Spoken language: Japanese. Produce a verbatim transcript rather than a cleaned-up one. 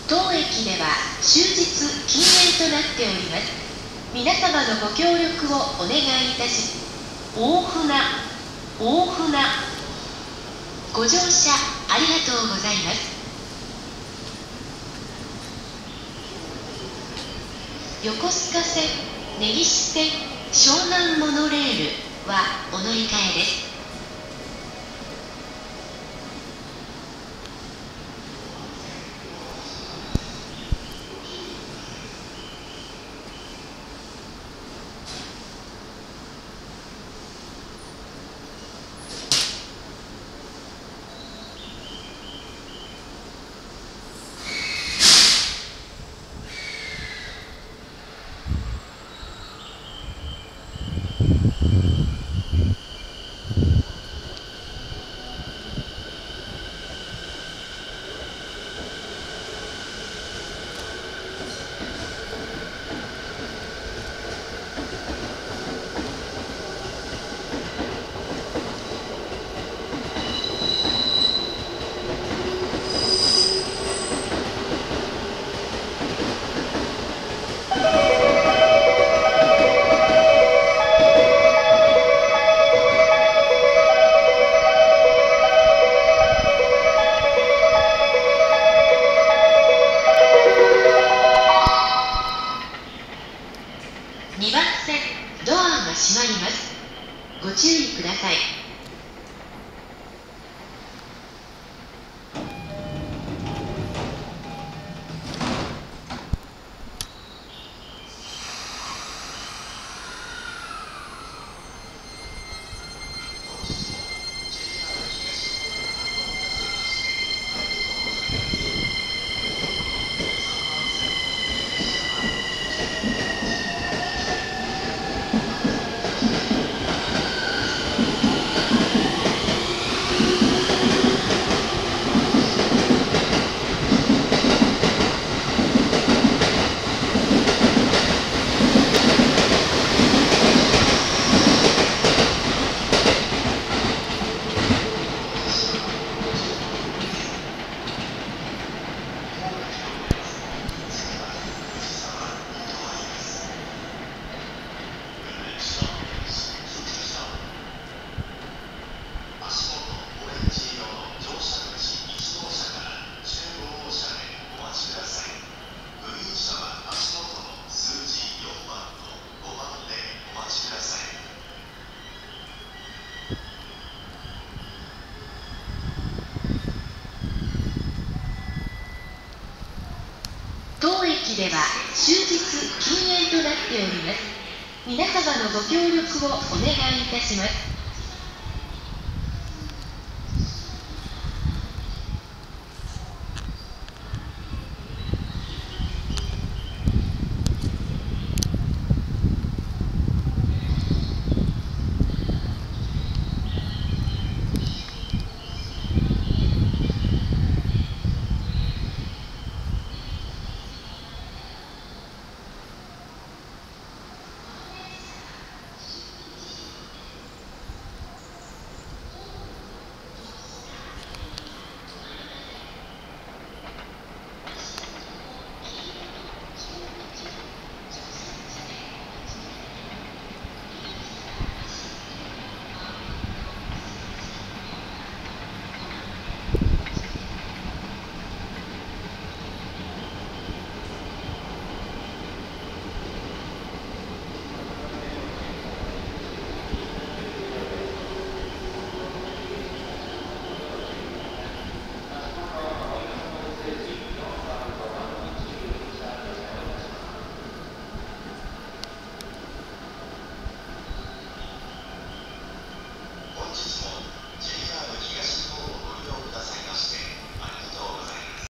当駅では終日禁煙となっております。皆様のご協力をお願いいたします。大船大船ご乗車ありがとうございます。横須賀線、根岸線、湘南モノレールはお乗り換えです。にばん線、ドアが閉まります。ご注意ください。当駅では終日禁煙となっております。皆様のご協力をお願いいたします。